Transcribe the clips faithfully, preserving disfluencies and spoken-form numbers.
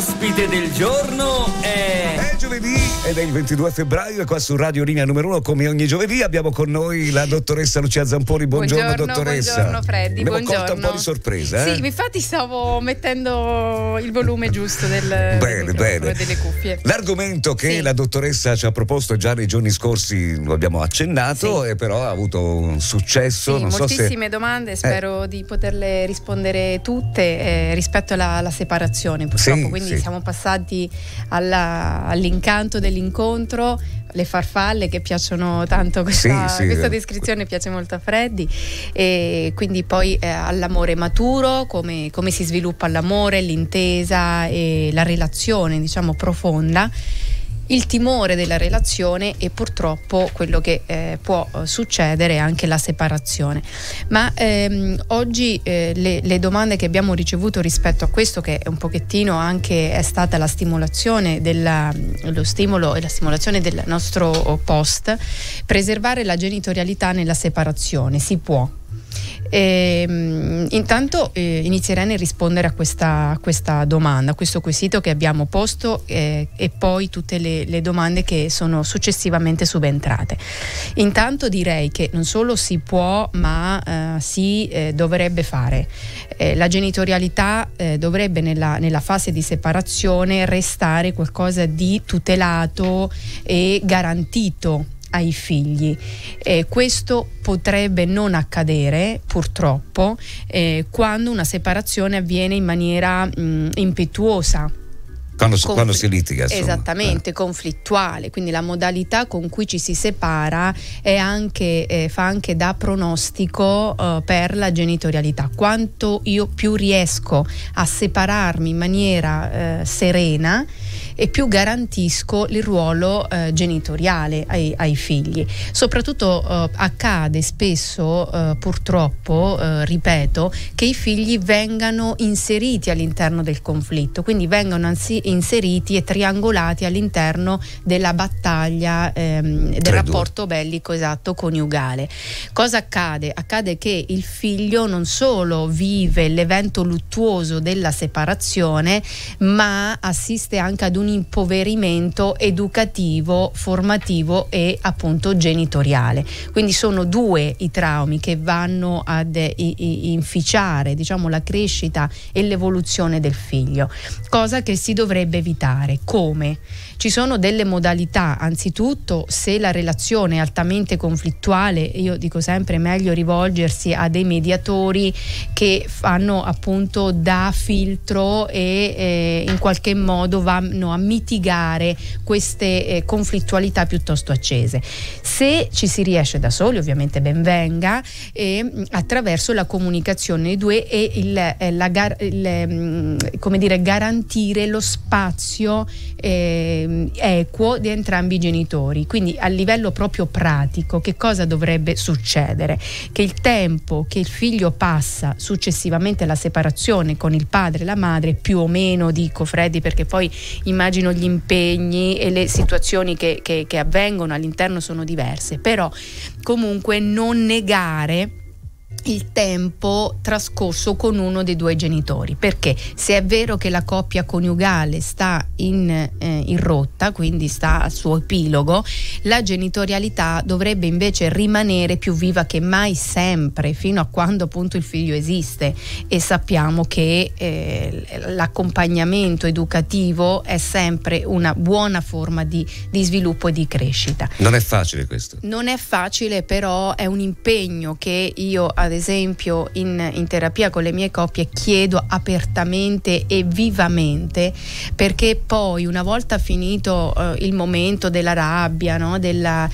L'ospite del giorno è... È giovedì ed è il ventidue febbraio e qua su Radio Linea numero uno, come ogni giovedì, abbiamo con noi la dottoressa Lucia Zamponi. Buongiorno, buongiorno dottoressa. Buongiorno Freddy, Abbiamo buongiorno. colto un po' di sorpresa. Eh? Sì, infatti stavo mettendo il volume giusto del, bene, del bene. delle cuffie. L'argomento che sì. la dottoressa ci ha proposto già nei giorni scorsi lo abbiamo accennato, sì. e però ha avuto un successo. Sì, non moltissime so se... domande, spero eh. di poterle rispondere tutte eh, rispetto alla, alla separazione, purtroppo. Sì, Quindi sì. siamo passati alla, all'incanto dell'incontro, le farfalle che piacciono tanto, questa, sì, sì. questa descrizione piace molto a Freddy, e quindi poi eh, all'amore maturo, come, come si sviluppa l'amore, l'intesa e la relazione, diciamo, profonda, il timore della relazione e purtroppo quello che eh, può succedere è anche la separazione. Ma ehm, oggi eh, le, le domande che abbiamo ricevuto rispetto a questo, che è un pochettino anche è stata la stimolazione della, lo stimolo e la stimolazione del nostro post: preservare la genitorialità nella separazione, si può? E, intanto eh, inizierei nel rispondere a questa, a questa domanda, a questo quesito che abbiamo posto, eh, e poi tutte le, le domande che sono successivamente subentrate. Intanto direi che non solo si può, ma eh, si eh, dovrebbe fare. Eh, la genitorialità eh, dovrebbe nella, nella fase di separazione restare qualcosa di tutelato e garantito ai figli. Eh, questo potrebbe non accadere purtroppo eh, quando una separazione avviene in maniera mh, impetuosa. Quando, Confl- quando si litiga, insomma. Esattamente, eh. conflittuale, quindi la modalità con cui ci si separa è anche, eh, fa anche da pronostico eh, per la genitorialità. Quanto io più riesco a separarmi in maniera eh, serena, e più garantisco il ruolo eh, genitoriale ai, ai figli. Soprattutto eh, accade spesso, eh, purtroppo, eh, ripeto, che i figli vengano inseriti all'interno del conflitto, quindi vengono anzi inseriti e triangolati all'interno della battaglia ehm, del rapporto bellico, esatto, coniugale. Cosa accade? Accade che il figlio non solo vive l'evento luttuoso della separazione, ma assiste anche ad un impoverimento educativo, formativo e appunto genitoriale. Quindi sono due i traumi che vanno ad eh, inficiare, diciamo, la crescita e l'evoluzione del figlio, cosa che si dovrebbe evitare. Come? Ci sono delle modalità. Anzitutto, se la relazione è altamente conflittuale, io dico sempre meglio rivolgersi a dei mediatori che fanno appunto da filtro e eh, in qualche modo vanno a mitigare queste eh, conflittualità piuttosto accese. Se ci si riesce da soli, ovviamente ben venga, e attraverso la comunicazione dei due e il, eh, la gar- il, come dire, garantire lo spazio eh, equo di entrambi i genitori. Quindi a livello proprio pratico, che cosa dovrebbe succedere? Che il tempo che il figlio passa successivamente alla separazione con il padre e la madre, più o meno, dico Freddy, perché poi immagino gli impegni e le situazioni che, che, che avvengono all'interno sono diverse, però comunque non negare il tempo trascorso con uno dei due genitori, perché se è vero che la coppia coniugale sta in, eh, in rotta, quindi sta al suo epilogo, la genitorialità dovrebbe invece rimanere più viva che mai, sempre, fino a quando appunto il figlio esiste, e sappiamo che eh, l'accompagnamento educativo è sempre una buona forma di, di sviluppo e di crescita. Non è facile questo. Non è facile, però è un impegno che io, ad esempio, in, in terapia con le mie coppie chiedo apertamente e vivamente, perché poi, una volta finito eh, il momento della rabbia, no? della,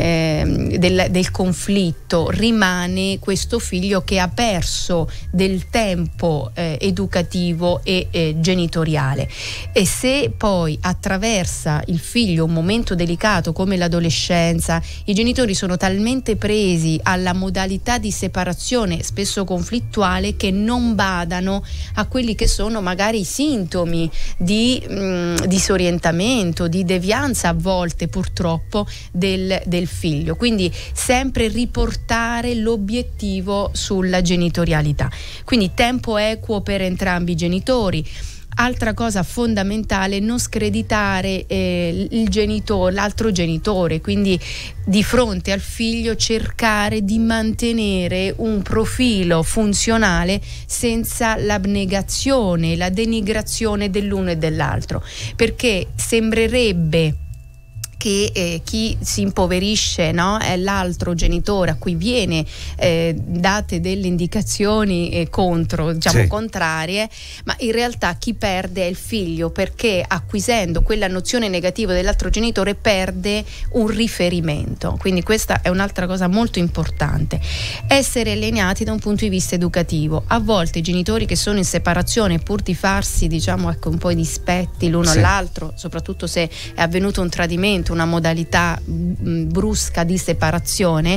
eh, del, del conflitto, rimane questo figlio che ha perso del tempo eh, educativo e eh, genitoriale, e se poi attraversa il figlio un momento delicato come l'adolescenza, i genitori sono talmente presi alla modalità di separazione, spesso conflittuale, che non badano a quelli che sono magari i sintomi di mh, disorientamento, di devianza a volte, purtroppo, del, del figlio. Quindi sempre riportare l'obiettivo sulla genitorialità. Quindi tempo equo per entrambi i genitori. altra cosa fondamentale, non screditare eh, il genitore, l'altro genitore, quindi di fronte al figlio cercare di mantenere un profilo funzionale senza l'abnegazione, la denigrazione dell'uno e dell'altro, perché sembrerebbe che eh, chi si impoverisce, no, è l'altro genitore a cui viene eh, date delle indicazioni eh, contro, diciamo, sì, contrarie, ma in realtà chi perde è il figlio, perché acquisendo quella nozione negativa dell'altro genitore perde un riferimento. Quindi questa è un'altra cosa molto importante. Essere allineati da un punto di vista educativo. A volte i genitori che sono in separazione, pur di farsi, diciamo, ecco, un po' i dispetti l'uno, sì, all'altro, soprattutto se è avvenuto un tradimento, una modalità mh, brusca di separazione,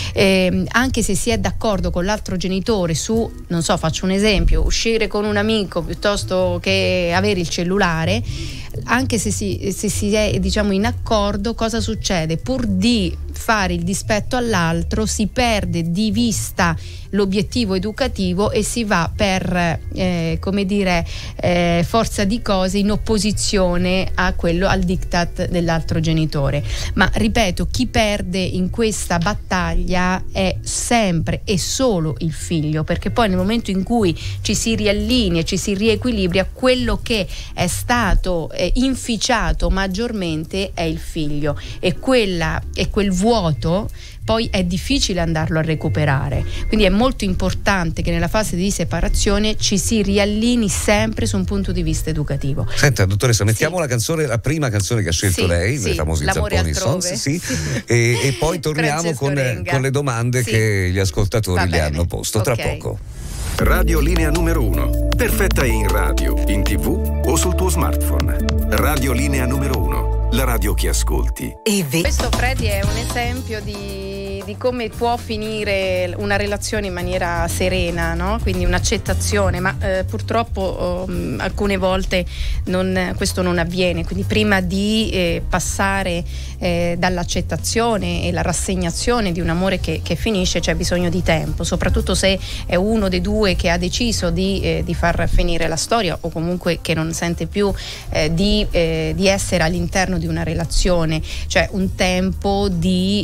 eh, anche se si è d'accordo con l'altro genitore su, non so, faccio un esempio, uscire con un amico piuttosto che avere il cellulare, anche se si, se si è, diciamo, in accordo, cosa succede? Pur di fare il dispetto all'altro si perde di vista l'obiettivo educativo e si va per eh, come dire eh, forza di cose in opposizione a quello, al diktat dell'altro genitore. Ma ripeto, chi perde in questa battaglia è sempre e solo il figlio, perché poi nel momento in cui ci si riallinea, ci si riequilibria, quello che è stato eh, inficiato maggiormente è il figlio, e quella e quel vuoto poi è difficile andarlo a recuperare. Quindi è molto importante che nella fase di separazione ci si riallini sempre su un punto di vista educativo. Senta, dottoressa, mettiamo sì. la canzone, la prima canzone che ha scelto sì, lei, sì, i famosi L'amore Zamponi altrove. Songs, sì, sì. E, e poi torniamo con, con le domande sì. che gli ascoltatori gli hanno posto. Okay. Tra poco. Radio Linea numero uno, perfetta in radio, in tv o sul tuo smartphone. Radio Linea numero uno, la radio che ascolti. E ve- Questo, Freddy, è un esempio di, di come può finire una relazione in maniera serena, no? Quindi un'accettazione, ma eh, purtroppo um, alcune volte non, questo non avviene. Quindi prima di eh, passare eh, dall'accettazione e la rassegnazione di un amore che, che finisce c'è bisogno di tempo, soprattutto se è uno dei due che ha deciso di, eh, di far finire la storia, o comunque che non sente più eh, di, eh, di essere all'interno di una relazione. Cioè un tempo di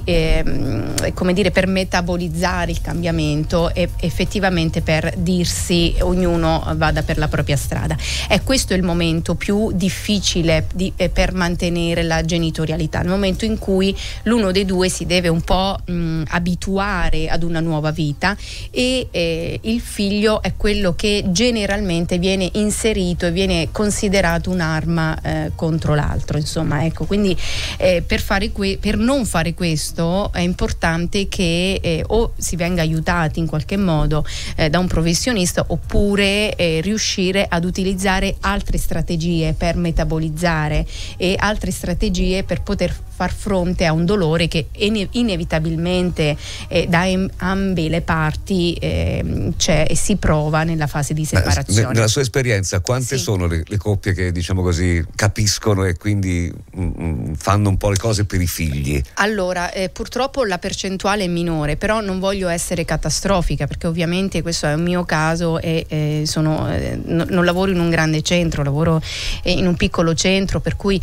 eh, come dire, per metabolizzare il cambiamento e effettivamente per dirsi ognuno vada per la propria strada. È questo il momento più difficile di, eh, per mantenere la genitorialità, il momento in cui l'uno dei due si deve un po' mh, abituare ad una nuova vita, e eh, il figlio è quello che generalmente viene inserito e viene considerato un'arma eh, contro l'altro, insomma, ecco. Quindi eh, per, fare que- per non fare questo è importante che eh, o si venga aiutati in qualche modo eh, da un professionista, oppure eh, riuscire ad utilizzare altre strategie per metabolizzare e altre strategie per poter far fronte a un dolore che ine- inevitabilmente eh, da em- ambe le parti eh, c'è e si prova nella fase di separazione. Beh, nella sua esperienza, quante sì. sono le, le coppie che, diciamo così, capiscono e quindi mh, fanno un po' le cose per i figli? Allora, eh, purtroppo la percentuale è minore, però non voglio essere catastrofica, perché ovviamente questo è un mio caso e eh, sono, eh, no, non lavoro in un grande centro, lavoro eh, in un piccolo centro, per cui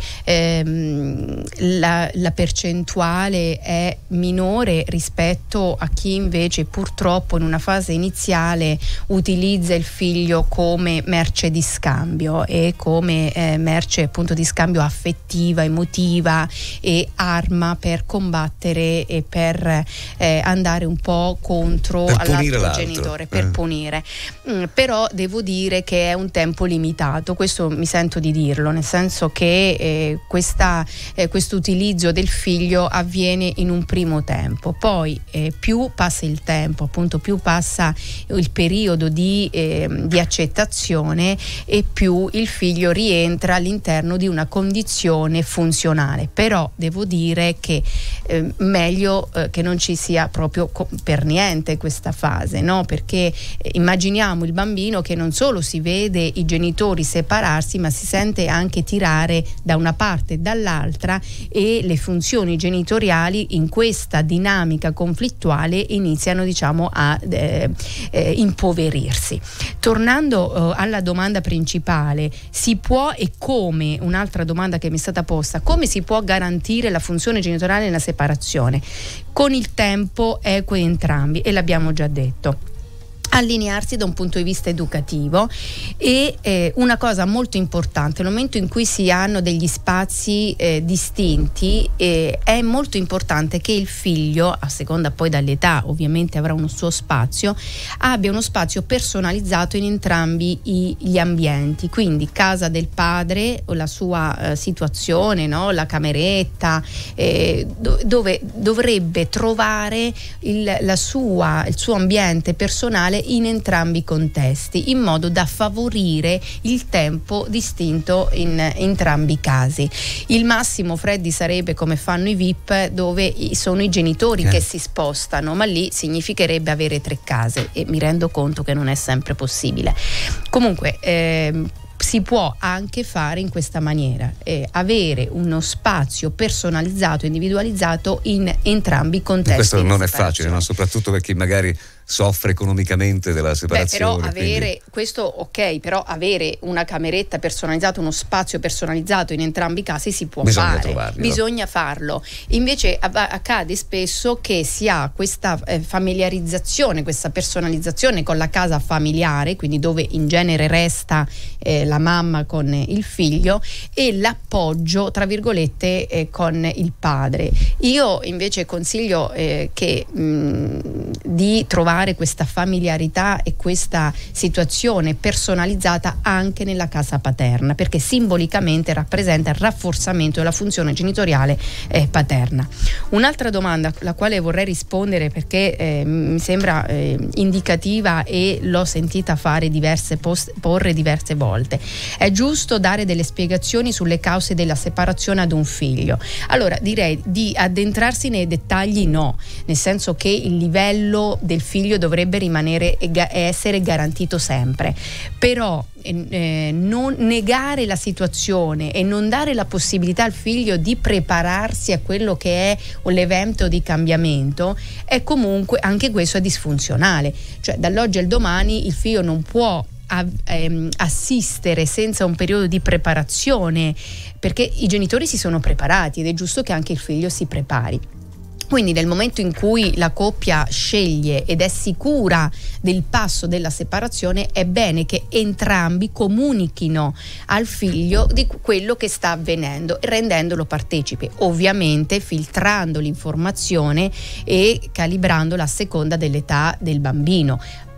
ehm, la la percentuale è minore rispetto a chi invece purtroppo in una fase iniziale utilizza il figlio come merce di scambio e come eh, merce appunto di scambio affettiva, emotiva e arma per combattere e per eh, andare un po' contro per all'altro l'altro. genitore, per eh. punire. Mm, però devo dire che è un tempo limitato, questo mi sento di dirlo, nel senso che eh, questa, eh, questo utilizzo del figlio avviene in un primo tempo, poi eh, più passa il tempo, appunto più passa il periodo di, eh, di accettazione, e più il figlio rientra all'interno di una condizione funzionale. Però devo dire che eh, meglio eh, che non ci sia proprio co- per niente questa fase, no? Perché eh, immaginiamo il bambino che non solo si vede i genitori separarsi, ma si sente anche tirare da una parte e dall'altra, e le funzioni genitoriali in questa dinamica conflittuale iniziano, diciamo, a eh, eh, impoverirsi. Tornando eh, alla domanda principale, si può e come, un'altra domanda che mi è stata posta, come si può garantire la funzione genitoriale nella separazione? Con il tempo equo entrambi, e l'abbiamo già detto. Allinearsi da un punto di vista educativo, e eh, una cosa molto importante, nel momento in cui si hanno degli spazi eh, distinti, eh, è molto importante che il figlio, a seconda poi dall'età ovviamente avrà uno suo spazio, abbia uno spazio personalizzato in entrambi i, gli ambienti, quindi casa del padre o la sua eh, situazione, no? La cameretta, eh, do, dove dovrebbe trovare il, la sua, il suo ambiente personale in entrambi i contesti, in modo da favorire il tempo distinto in entrambi i casi. Il massimo, Freddy, sarebbe come fanno i V I P, dove sono i genitori eh. che si spostano, ma lì significherebbe avere tre case, e mi rendo conto che non è sempre possibile. Comunque ehm, si può anche fare in questa maniera, eh, avere uno spazio personalizzato, individualizzato in entrambi i contesti. Questo non è facile, no? Soprattutto per chi magari soffre economicamente della separazione. Beh, però avere quindi... questo ok, però avere una cameretta personalizzata, uno spazio personalizzato in entrambi i casi si può Bisogna fare, trovarli, bisogna no? farlo. Invece accade spesso che si ha questa eh, familiarizzazione, questa personalizzazione con la casa familiare, quindi dove in genere resta eh, la mamma con il figlio, e l'appoggio tra virgolette eh, con il padre. Io invece consiglio eh, che mh, di trovare questa familiarità e questa situazione personalizzata anche nella casa paterna, perché simbolicamente rappresenta il rafforzamento della funzione genitoriale eh, paterna. Un'altra domanda alla quale vorrei rispondere, perché eh, mi sembra eh, indicativa e l'ho sentita fare diverse post- porre diverse volte: è giusto dare delle spiegazioni sulle cause della separazione ad un figlio? Allora direi di addentrarsi nei dettagli, no, nel senso che il livello del figlio dovrebbe rimanere e ga- essere garantito sempre, però eh, non negare la situazione e non dare la possibilità al figlio di prepararsi a quello che è l'evento di cambiamento è comunque, anche questo è disfunzionale. Cioè dall'oggi al domani il figlio non può A, ehm, assistere senza un periodo di preparazione, perché i genitori si sono preparati ed è giusto che anche il figlio si prepari. Quindi nel momento in cui la coppia sceglie ed è sicura del passo della separazione, è bene che entrambi comunichino al figlio di quello che sta avvenendo, rendendolo partecipe, ovviamente filtrando l'informazione e calibrandola a seconda dell'età del bambino,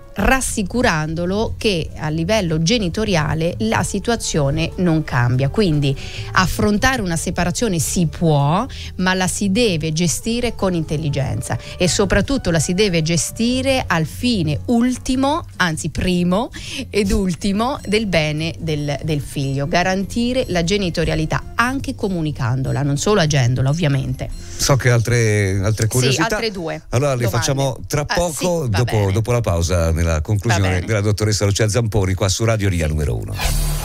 rassicurandolo che a livello genitoriale la situazione non cambia. Quindi affrontare una separazione si può, ma la si deve gestire con intelligenza, e soprattutto la si deve gestire al fine ultimo, anzi primo ed ultimo, del bene del, del figlio, garantire la genitorialità anche comunicandola, non solo agendola, ovviamente. So che altre, altre curiosità. Sì, altre due. Allora le domande. facciamo tra poco, ah, sì, dopo, dopo la pausa, nella conclusione della dottoressa Lucia Zamponi, qua su Radio Ria numero uno.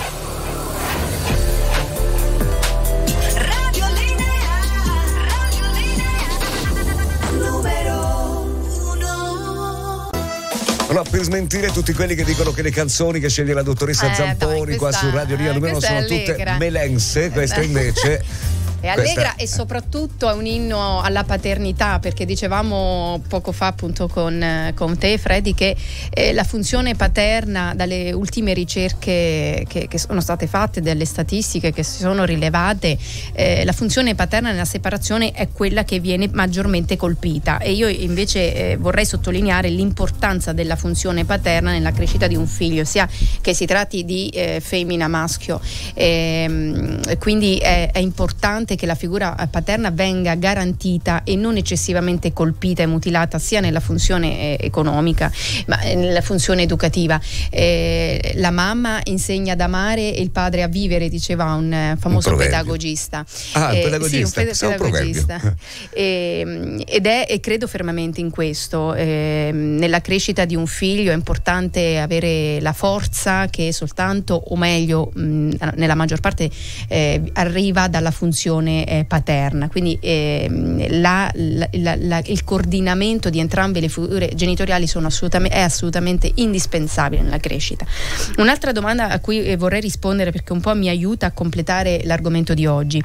Radio Linea, Radio Linea, numero uno. Allora, per smentire tutti quelli che dicono che le canzoni che sceglie la dottoressa eh, Zamponi dai, qua questa, su Radio Ria numero uno sono tutte melense, questa invece è allegra. Questa... e soprattutto è un inno alla paternità, perché dicevamo poco fa appunto con, con te, Freddy, che eh, la funzione paterna, dalle ultime ricerche che, che sono state fatte, dalle statistiche che si sono rilevate, eh, la funzione paterna nella separazione è quella che viene maggiormente colpita, e io invece eh, vorrei sottolineare l'importanza della funzione paterna nella crescita di un figlio, sia che si tratti di eh, femmina, maschio, e, quindi è, è importante importante che la figura paterna venga garantita e non eccessivamente colpita e mutilata sia nella funzione eh, economica ma nella funzione educativa. Eh, la mamma insegna ad amare e il padre a vivere, diceva un eh, famoso un pedagogista. Ah, eh, il pedagogista, sì, un ped- È un pedagogista. e, ed è, e credo fermamente in questo. Eh, nella crescita di un figlio è importante avere la forza che soltanto, o meglio mh, nella maggior parte eh, arriva dalla funzione eh, paterna, quindi eh, la, la, la, la, il coordinamento di entrambe le figure genitoriali sono assolutamente, è assolutamente indispensabile nella crescita. Un'altra domanda a cui vorrei rispondere, perché un po' mi aiuta a completare l'argomento di oggi: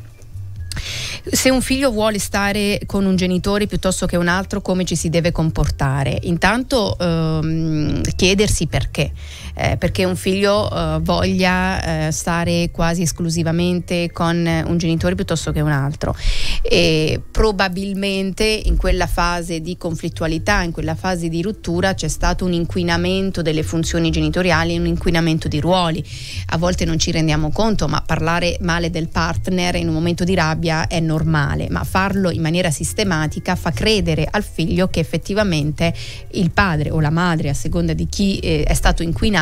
se un figlio vuole stare con un genitore piuttosto che un altro, come ci si deve comportare? Intanto ehm, chiedersi perché. Eh, perché un figlio eh, voglia eh, stare quasi esclusivamente con un genitore piuttosto che un altro, e probabilmente in quella fase di conflittualità, in quella fase di ruttura, c'è stato un inquinamento delle funzioni genitoriali, un inquinamento di ruoli. A volte non ci rendiamo conto, ma parlare male del partner in un momento di rabbia è normale, ma farlo in maniera sistematica fa credere al figlio che effettivamente il padre o la madre, a seconda di chi eh, è stato inquinato,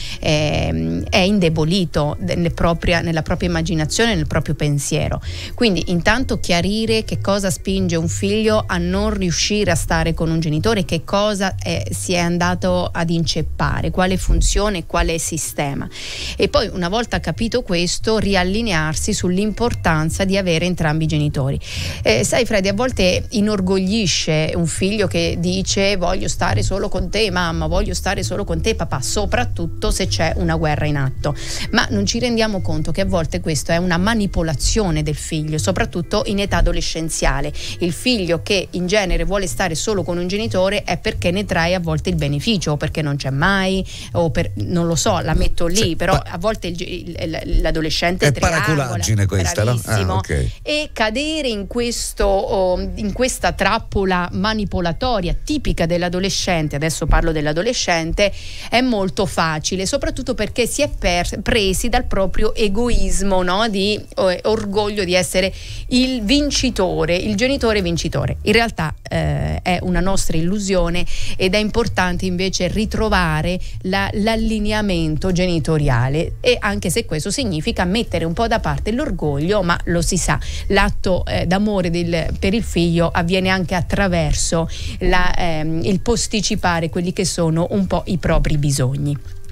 eh, è indebolito nelle propria, nella propria immaginazione, nel proprio pensiero. Quindi intanto chiarire che cosa spinge un figlio a non riuscire a stare con un genitore, che cosa è, si è andato ad inceppare, quale funzione, quale sistema, e poi una volta capito questo riallinearsi sull'importanza di avere entrambi i genitori. Eh, sai Freddy, a volte inorgoglisce un figlio che dice voglio stare solo con te mamma, voglio stare solo con te papà, soprattutto se c'è una guerra in atto, ma non ci rendiamo conto che a volte questo è una manipolazione del figlio, soprattutto in età adolescenziale. Il figlio che in genere vuole stare solo con un genitore è perché ne trae a volte il beneficio, o perché non c'è mai, o per, non lo so, la metto lì, sì, però a volte il, il, l'adolescente è paraculaggine questa, no? Ah, okay. E cadere in questo oh, in questa trappola manipolatoria tipica dell'adolescente, adesso parlo dell'adolescente, è molto facile, soprattutto perché si è per, presi dal proprio egoismo, no? Di eh, orgoglio di essere il vincitore, il genitore vincitore. In realtà eh, è una nostra illusione, ed è importante invece ritrovare la, l'allineamento genitoriale, e anche se questo significa mettere un po' da parte l'orgoglio, ma lo si sa, l'atto eh, d'amore del, per il figlio avviene anche attraverso la, ehm, il posticipare quelli che sono un po' i propri bisogni.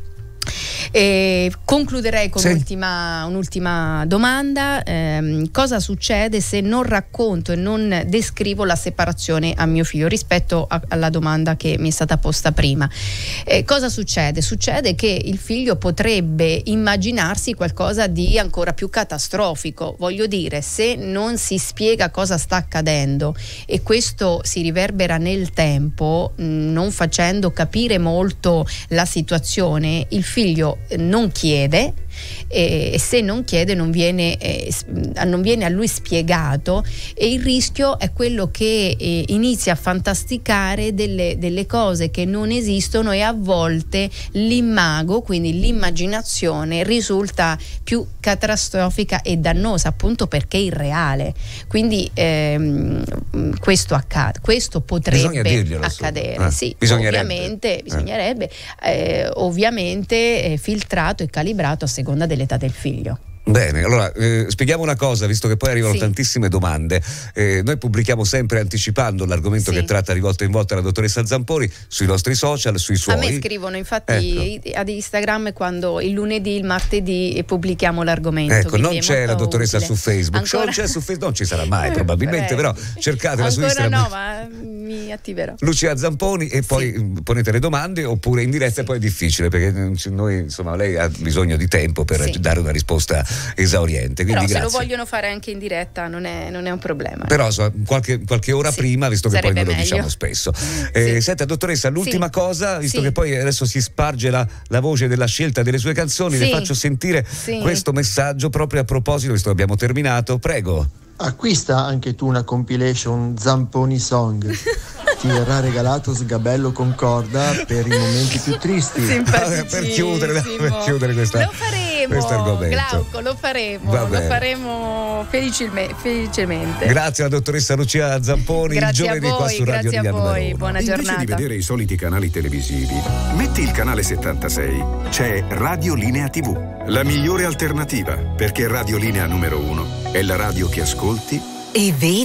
E concluderei con sì. un'ultima, un'ultima domanda. Eh, cosa succede se non racconto e non descrivo la separazione a mio figlio, rispetto a, alla domanda che mi è stata posta prima? Eh, cosa succede? Succede che il figlio potrebbe immaginarsi qualcosa di ancora più catastrofico. Voglio dire, se non si spiega cosa sta accadendo e questo si riverbera nel tempo, mh, non facendo capire molto la situazione, il figlio non chiede, e se non chiede non viene, eh, non viene a lui spiegato, e il rischio è quello che eh, inizia a fantasticare delle, delle cose che non esistono, e a volte l'imago, quindi l'immaginazione, risulta più catastrofica e dannosa, appunto perché irreale. Quindi ehm, questo accade, questo potrebbe accadere. Ah, sì, bisognerebbe. ovviamente bisognerebbe eh, ovviamente eh, filtrato e calibrato a seconda dell'età del figlio. Bene, allora eh, spieghiamo una cosa, visto che poi arrivano sì. tantissime domande. Eh, noi pubblichiamo sempre anticipando l'argomento sì. che tratta di volta in volta la dottoressa Zamponi sui nostri social, sui suoi. A me scrivono infatti ecco. ad Instagram quando il lunedì, il martedì pubblichiamo l'argomento. Ecco, non c'è la dottoressa utile. su Facebook. Ancora... Non c'è su Facebook, non ci sarà mai probabilmente, eh, però cercatela su Instagram. No, ma mi attiverò. Lucia Zamponi, e poi sì. ponete le domande, oppure in diretta, sì. poi è difficile perché noi, insomma, lei ha bisogno di tempo per sì. dare una risposta esauriente. Quindi però grazie. Se lo vogliono fare anche in diretta non è, non è un problema. Però so, qualche, qualche ora sì. prima, visto che Sarebbe poi noi lo meglio. diciamo spesso. Eh, sì. Senta dottoressa, l'ultima sì. cosa, visto sì. che poi adesso si sparge la, la voce della scelta delle sue canzoni, sì. le faccio sentire sì. questo messaggio proprio a proposito, visto che abbiamo terminato. Prego. Acquista anche tu una compilation Zamponi Song. Ti verrà regalato sgabello con corda per i momenti più tristi. Per chiudere, per chiudere questa. Lo faremo. faremo, questo argomento. Glauco, lo faremo, Va lo bene. faremo felicilme- felicemente. Grazie alla dottoressa Lucia Zamponi. Grazie il a giovedì qua voi, su Radio grazie a Linea voi, numero uno. buona Invece giornata. di vedere i soliti canali televisivi, metti il canale settantasei. C'è Radio Linea tivù, la migliore alternativa, perché Radio Linea numero uno è la radio che ascolti E vedi.